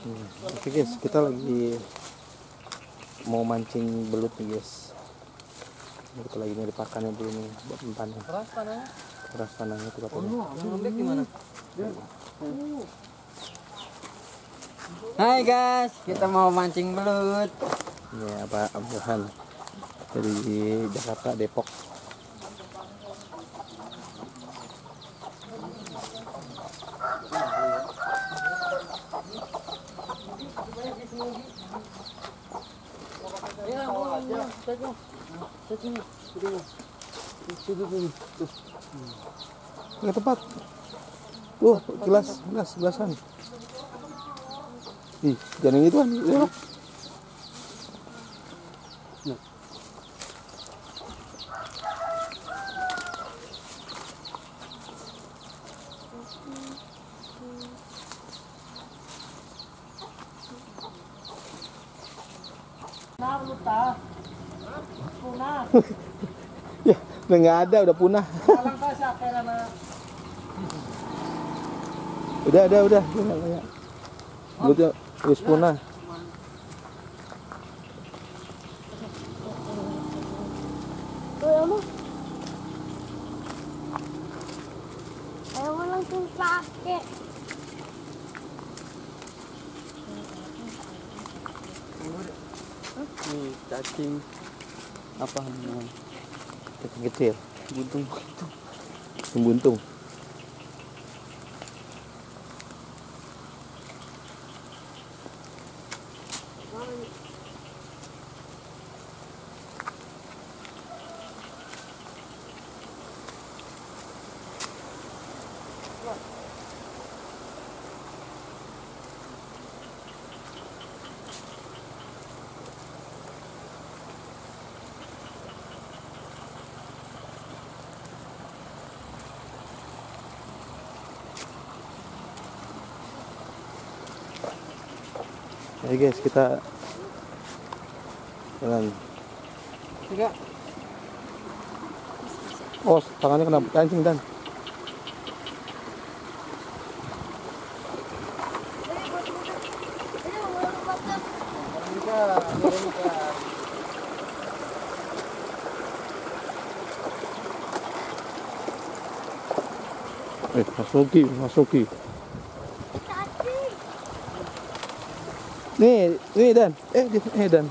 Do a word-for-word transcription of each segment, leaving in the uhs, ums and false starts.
Hmm. Oke guys, kita lagi mau mancing belut nih guys. Kita lagi nyari pakannya dulu nih buat umpannya. Keras panahnya. Keras panahnya itu katanya. Oh, yang lembek gimana? Hai guys, kita mau mancing belut. Ini apa Abdurhan dari Jakarta, Depok. Ke tempat. Tuh, gelas, gelas, gelasan. Ih, jangan itu kan. Ya. Nah, lu tahu. Punah. Ya, udah nggak ada, udah punah. Udah, udah, udah. Belutnya terus punah. Ayo langsung pakai. Nih, cacing apa namanya? Cacing kecil, Buntung-buntung. buntung. Ayo guys, kita jalan. Enggak. Oh, tangannya kena kancing Dan. Eh, masuki, masuki. Nih, nih Dan. Eh, nih Dan.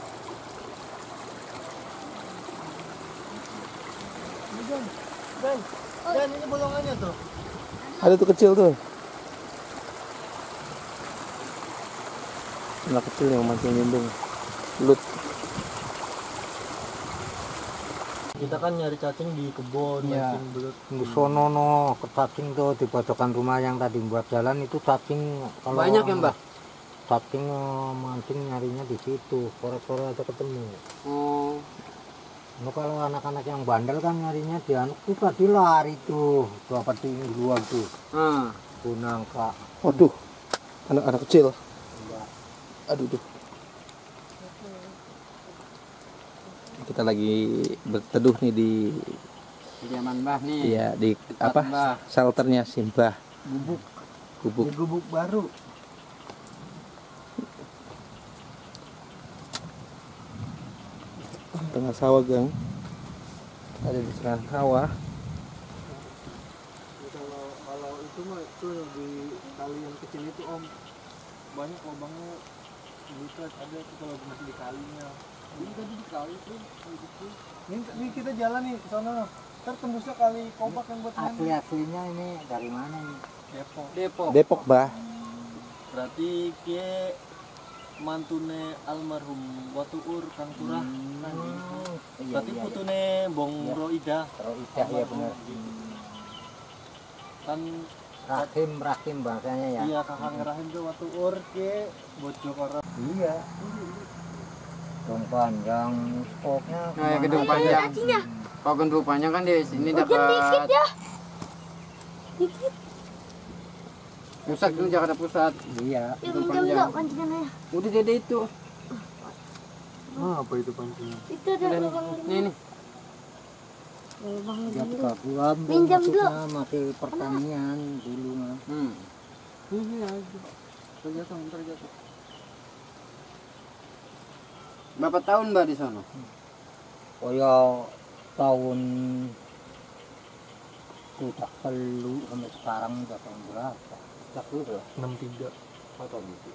Dan, Dan ini bolongannya tuh. Ada tuh kecil tuh. Anak kecil yang mancing lindung. Belut. Kita kan nyari cacing di kebun, ya. mancing belut. Di sono no, ke cacing tuh di pojokan rumah yang tadi buat jalan itu cacing. Kalau Banyak ya, Mbak? Cacing eh, mancing nyarinya di situ, sore-sore aja ketemu. Oh. Nah, kalau anak-anak yang bandel kan nyarinya di anu tuh tadi lari tuh, tuh apa tuh yang di luar tuh, Ah. punangka. Waduh, anak-anak kecil. Aduh, duh. Kita lagi berteduh nih di, Di zaman Mbah nih. ya di Tempat apa? Mbah. Shelternya Simbah. Gubuk. Gubuk. Di gubuk baru. Tengah sawah gang. Ada di tengah sawah. Kalau kalau itu mah itu di kali yang kecil itu Om, banyak lubangnya bulat ada tuh kalau masih di kalinya. Ini tadi di kali tuh kali kecil. Ini, ini kita jalan nih ke sana. Ntar tembusnya kali Kobak yang buat main. Asli aslinya ini dari mana ini? Depok. Depok. Depok, Bah. Berarti kie mantune almarhum Watuur Kang Turah. Hmm, iya, Berarti iya, putune Bong Iya. Roida. Roidah ya benar. Kan Rahim rahim bahasanya ya. iya Kakang Rahim tuh Watuur kie bojo karo. Iya. Gedung panjang spoknya. Nah, ya, kemana gedung aja? panjang. Cacingnya. Kalau gedung panjang kan di sini Hujan dikit dapat ya. Dikit. pusat itu Jakarta Pusat. Iya. Ya Gedung minjam panjang. dong pancingannya. Udah jadi itu. Ah, apa itu pancingnya? Itu ada Dan lubang nih nih. lubang Dia dulu. buka bulan Minjam dulu. masih pertanian dulu mah. Hmm. Ini aja. Terjatuh, terjatuh. Berapa tahun Mbak di sana? Oh ya tahun sudah kelu sampai sekarang udah tahun berapa? Sudah kelu ya? enam tiga. Oh, tahun itu.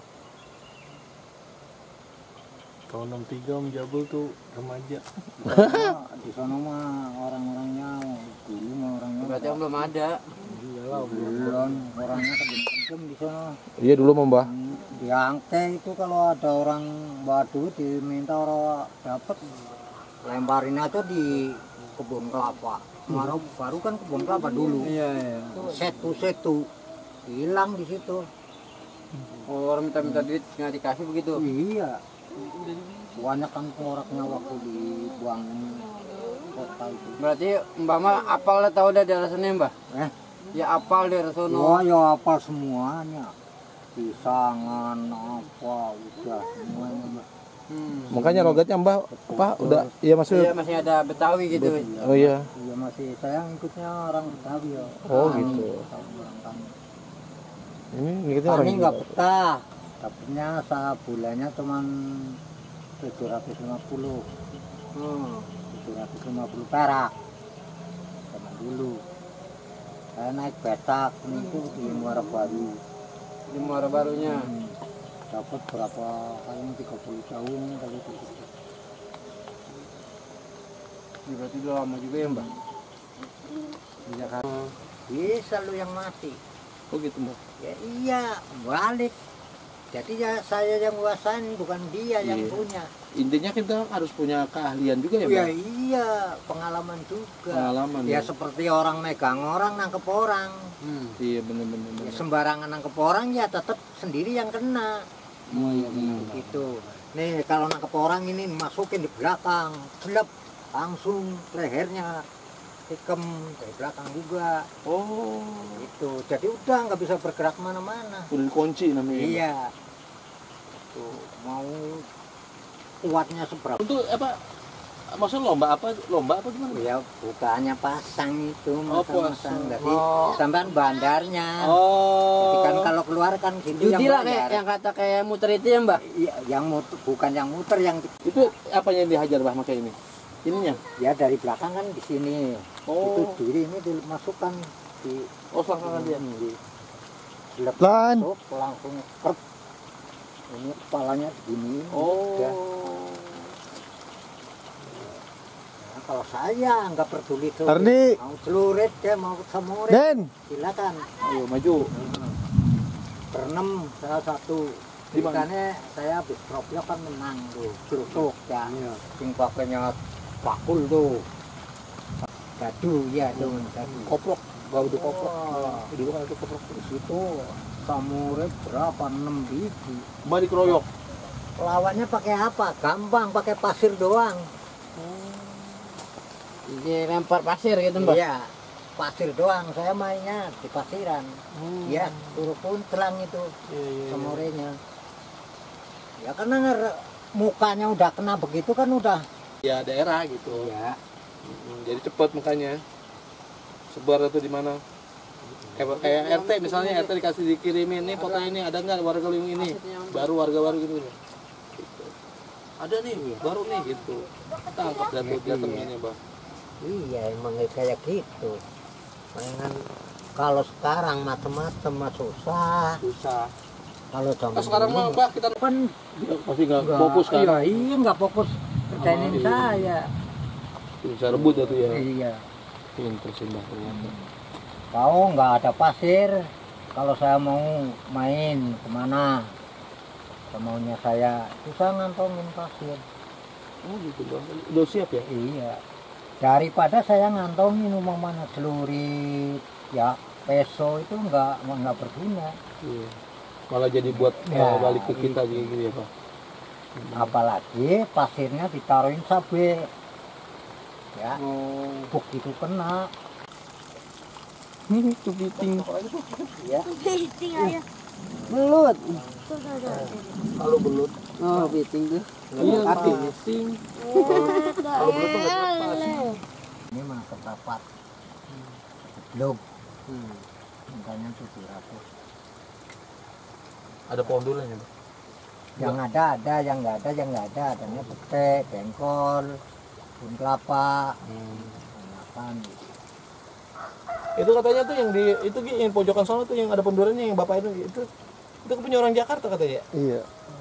Tahun enam tiga Om Jabul tuh remaja. Nah, di sana mah orang-orangnya dulu mah orangnya. Berarti Om belum ada. Iyalah belum orangnya kejem-kejem di sana. Iya dulu Om Mbah. Hmm, Di Angke itu kalau ada orang badu diminta orang dapat lemparin aja di kebun kelapa. Baru baru kan kebun kelapa dulu. Iya, iya. Setu-setu hilang di situ. Oh, orang minta-minta duit nggak dikasih begitu. Iya. Banyak kan pengoraknya waktu dibuang kota itu. Berarti Mbak mah apal lah tahu dah daerah sana Mbak? Eh, Ya apal daerah sono. wah ya apa semuanya. Pisangan apa udah semuanya Mbak. Hmm. Makanya logatnya Mbah apa udah iya Iya maksudnya. masih ada Betawi gitu. Oh iya. Iya masih saya ngikutnya orang Betawi ya. Oh, Kami, gitu. sama orang kami. Ini ngikutnya orang Kami nggak Indo. betah. Dapatnya sebulannya cuman tujuh ratus lima puluh. Hmm. tujuh ratus lima puluh perak. Sama dulu. Saya naik betak itu di Muara Baru. Di Muara Barunya. Hmm, dapat berapa kali tiga puluh tahun kali itu. Ini berarti udah lama juga ya Mbak? Di Jakarta. Bisa lu yang mati. Oh gitu Mbah. Ya iya, balik. Jadi ya saya yang nguasain bukan dia yang Iya. punya. Intinya kita harus punya keahlian juga ya Ya Mbah. iya, pengalaman juga. Pengalaman Ya ya. seperti orang megang orang nangkep orang. Hmm. Iya bener-bener. Ya, sembarangan nangkep orang ya tetap sendiri yang kena. Oh iya benar. Gitu. Nih kalau nangkep orang ini masukin di belakang, gelap langsung lehernya tikem dari belakang juga. Oh. Itu. Jadi udah nggak bisa bergerak mana-mana. Udah dikunci namanya. ya, Mbah? Iya. Tuh mau kuatnya seberapa? Untuk apa? Maksudnya lomba apa? Lomba apa gimana? Ya bukannya pasang itu, Oh, pasang pasang. dari Oh. tambahan bandarnya. Jadi Oh. kan kalau keluar kan gitu Judi lah yang kayak bayar. yang kata kayak muter itu ya Mbak? Iya, yang muter, bukan yang muter yang Itu apa yang dihajar Bah pakai ini? Ininya? ya dari belakang kan di sini. Oh. Itu diri ini dimasukkan di Oh selangkangan dia. di dilep- Lan. masuk, langsung krep. Ini kepalanya begini. Oh. Udah. Nah, kalau saya nggak peduli tuh. Tardi. Mau celurit ya mau semurit. Den. Silakan. Ayo maju. Berenam salah satu. Di mana? Ceritanya saya habis proplok kan menang tuh. Geruduk ya. Sing pakainya bakul tuh. Gadu ya tuh. Gadu. Koprok. Gak udah koprok. Oh. Dulu kan itu koprok. Di situ samurai berapa? enam biji. Mbak dikeroyok. Lawannya pakai apa? Gampang, pakai pasir doang. Jadi lempar pasir gitu Mbak? Iya, pasir doang. Saya mainnya di pasiran. Iya, suruh kuntelang itu samurainya. Ya karena nger- mukanya udah kena begitu kan udah. Ya daerah gitu. Iya. Hmm, jadi cepet makanya. Sebar itu di mana? Kayak, kayak R T misalnya R T dikasih dikirimin nih foto ini ada nggak warga lu yang ini? Baru warga baru gitu. Gitu. Ada nih, baru nih gitu. Tangkap jatuh jatuh ini Bah. Iya, emang kayak gitu. Mainan kalau sekarang macam-macam mah susah. Susah. Kalau zaman Nah, sekarang mah dulu Bah kita kan masih nggak nggak- fokus kan? Iya, iya nggak fokus kerjainin iya. saya. Bisa rebut ya tuh ya. Iya. Pinter sih Mbah ternyata. Tahu nggak ada pasir. Kalau saya mau main kemana, semaunya saya susah ngantongin pasir. Oh gitu Bang. Udah siap ya? Iya. Daripada saya ngantongin umpamanya celurit, ya peso itu nggak nggak berguna. Iya. Malah jadi buat Ya, uh, balik ke kita gitu, gitu ya Pak. Apalagi pasirnya ditaruhin sabe. Ya, Oh. begitu kena. Ini kepiting. Ya. Piting aja. Belut. Tuh, tuh, tuh. Kalau belut. Oh, piting tuh. Iya, Kaki. kepiting. Kalau belut tuh nggak lepas. Ini mah kedapat. Belum. Harganya tujuh ratus. Ada pohon durian ya, Bang? Yang ada ada, yang nggak ada yang nggak ada. Adanya pete, bengkol, pohon kelapa, Hmm. makan. Itu katanya tuh yang di itu Gi, yang pojokan sana tuh yang ada pohon duriannya yang bapak itu itu itu punya orang Jakarta katanya ya? Iya.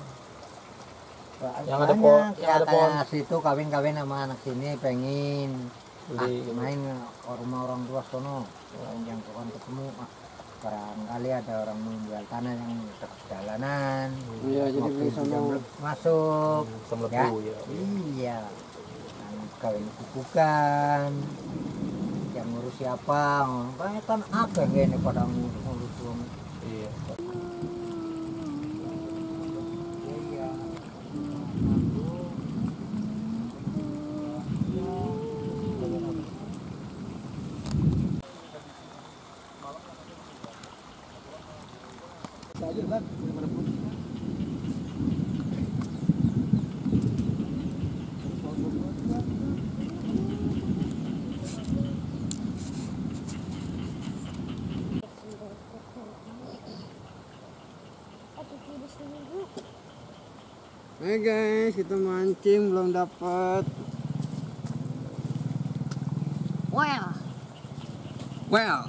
Yang ada pohon- Banyak, yang ya ada pohon. kayak situ kawin-kawin sama anak sini pengen ah, Beli gitu. main ke rumah orang tua sono yang kawan ketemu ah, barangkali ada orang menjual tanah yang dekat jalanan. Iya, jadi Mobil beli sudah sama. belum masuk Sama ya, lebu ya. iya yang kawin bukan yang ngurus siapa banyak kan agak gini pada ngurus uang. Iya. Iya. Hai guys, kita mancing belum dapat. Well. Well.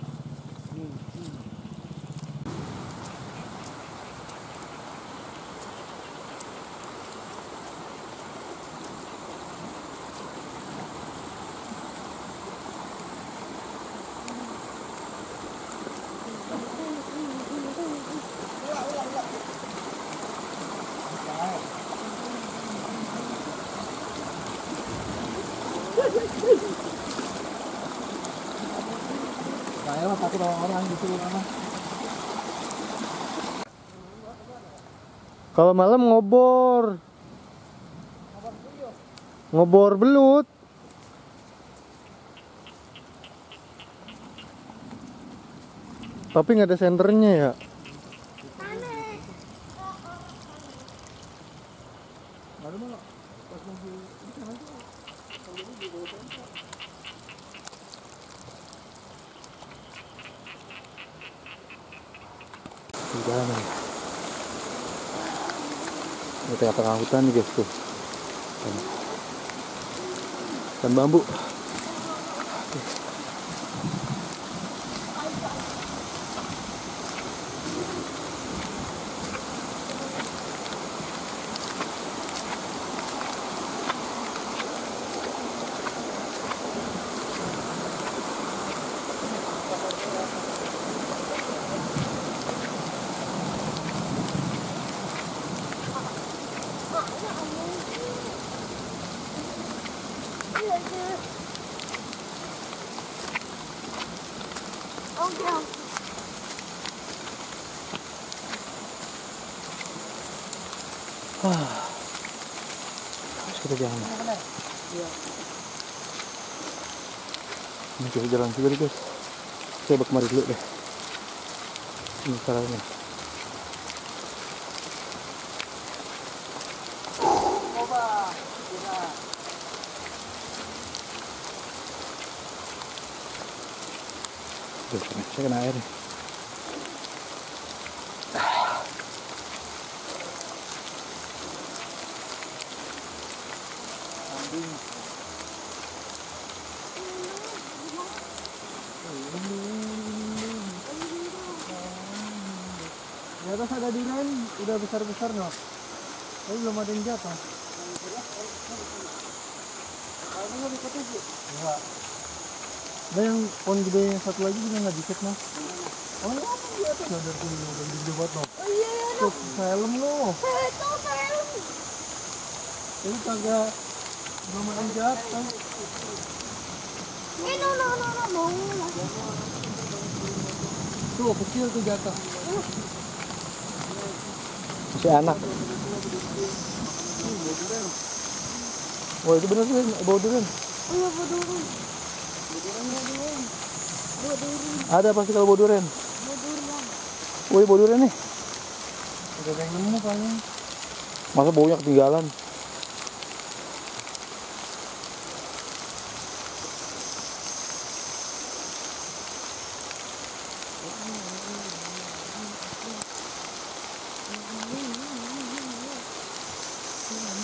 Saya mah takut orang-orang disuruh mana. Kalau malam ngobor. Ngobor belut. Tapi nggak ada senternya ya. Di jalanan. Ini tengah-tengah hutan nih guys tuh. Dan bambu. Terus kita jalan. Ini kita jalan juga nih guys. Saya bak kemari dulu deh. Ini caranya. Tuh, saya kena air nih. Di atas ada durian, udah besar-besar no. Tapi belum ada yang jatuh. Enggak. Ada yang pohon gede yang satu lagi juga nggak dikit no. Oh ya apa di atas ada tuh udah gede banget no. Oh iya, iya. Tuh helm lo. Itu film. Ini kagak belum ada yang jatuh. Eh, no, no, no, no, mau. Tuh kecil tuh jatuh. Masih anak. Wah itu bener tuh bau durian. Oh iya, bodurun. Ada pasti kalau bau durian. Bodurun. Woi bau durian nih. Udah yang nemu paling. Masa baunya ketinggalan. Iya.